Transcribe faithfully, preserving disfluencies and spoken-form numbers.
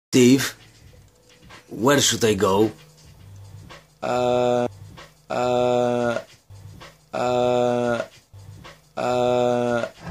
Steve, where should I go? Uh, uh, uh, uh...